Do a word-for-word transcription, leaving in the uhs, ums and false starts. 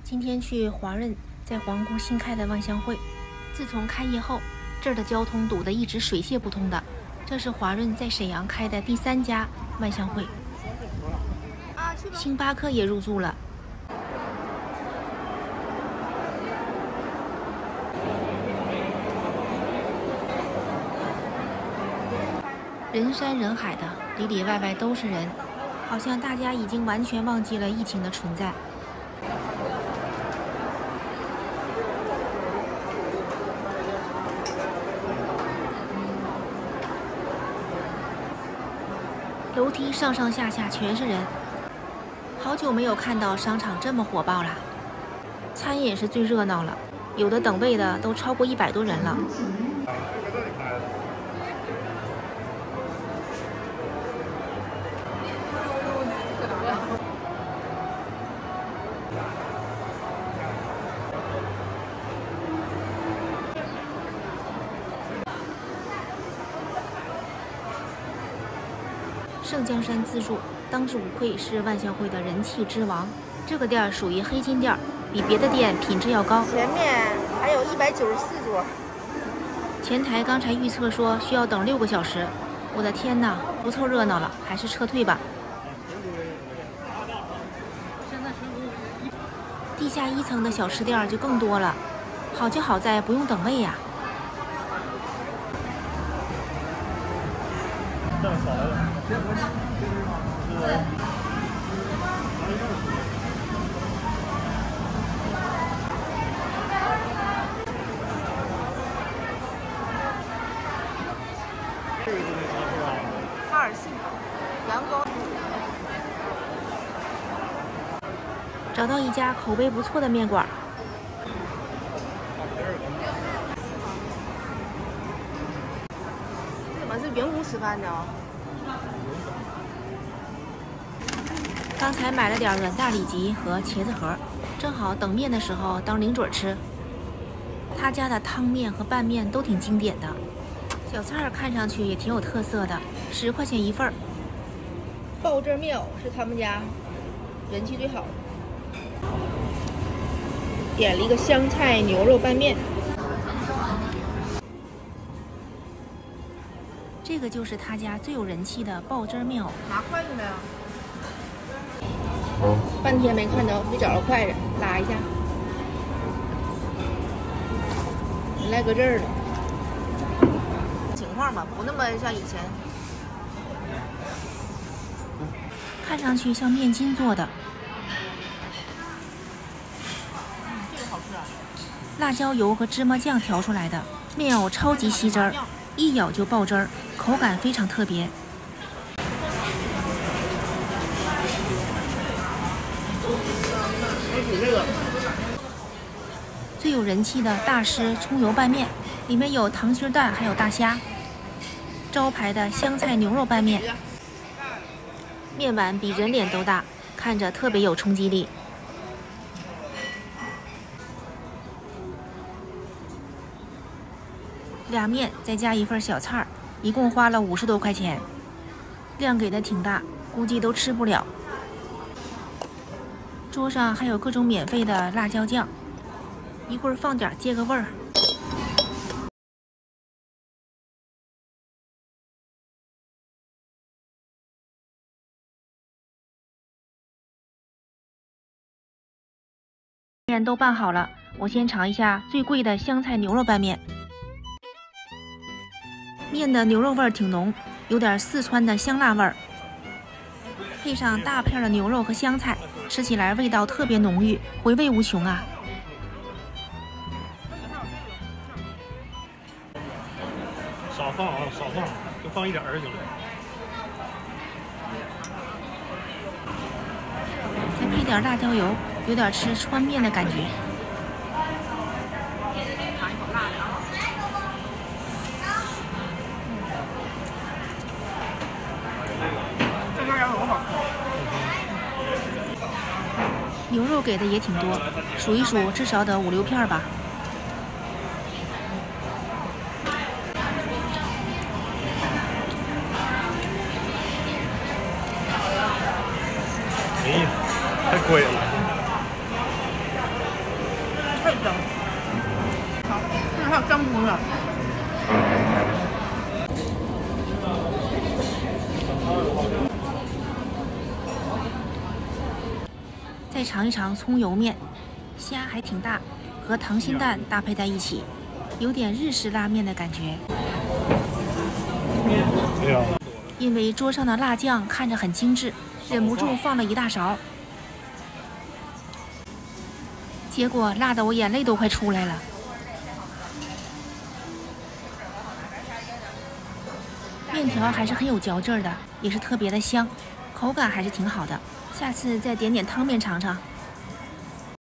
今天去华润在皇宫新开的万象汇，自从开业后，这儿的交通堵得一直水泄不通的。这是华润在沈阳开的第三家万象汇，星巴克也入驻了。人山人海的，里里外外都是人，好像大家已经完全忘记了疫情的存在。楼梯上上下下全是人，好久没有看到商场这么火爆了。餐饮是最热闹了，有的等位的都超过一百多人了。盛江山自助当之无愧是万象汇的人气之王。这个店儿属于黑金店，比别的店品质要高。 前面还有一百九十四桌。 前台刚才预测说需要等六个小时，我的天哪，不凑热闹了，还是撤退吧。地下一层的小吃店就更多了，好就好在不用等位呀。 这样少来了。这个就是啥是吧？ 哈尔信，阳光。 找到一家口碑不错的面馆。 怎么是员工吃饭呢？ 刚才买了点软大里脊和茄子盒，正好等面的时候当零嘴吃。他家的汤面和拌面都挺经典的，小菜儿看上去也挺有特色的，十块钱一份儿。 爆汁面是他们家人气最好的。点了一个香菜牛肉拌面。 这个就是他家最有人气的爆汁面藕。 拿筷子没有？半天没看着，没找着筷子，拉一下。来搁这儿了。情况吧，不那么像以前。 看上去像面筋做的。 这个好吃啊！ 辣椒油和芝麻酱调出来的面藕超级吸汁儿，一咬就爆汁儿，口感非常特别。 这个最有人气的大师葱油拌面，里面有溏心蛋还有大虾。招牌的香菜牛肉拌面，面碗比人脸都大，看着特别有冲击力。俩面再加一份小菜儿，一共花了五十多块钱，量给的挺大，估计都吃不了。桌上还有各种免费的辣椒酱，一会儿放点接个味儿。面都拌好了，我先尝一下最贵的香菜牛肉拌面。面的牛肉味儿挺浓，有点四川的香辣味儿，配上大片的牛肉和香菜，吃起来味道特别浓郁，回味无穷啊！ 少放啊，少放，就放一点儿就行了。 再配点辣椒油，有点吃川面的感觉。 尝一口辣的啊！这边也很好。 牛肉给的也挺多，数一数至少得五六片吧。 哎呀，太贵了。 香。好，这还有香菇呢。 再尝一尝葱油面，虾还挺大，和溏心蛋搭配在一起，有点日式拉面的感觉。 对呀。 因为桌上的辣酱看着很精致，忍不住放了一大勺，结果辣得我眼泪都快出来了。面条还是很有嚼劲儿的，也是特别的香，口感还是挺好的。下次再点点汤面尝尝。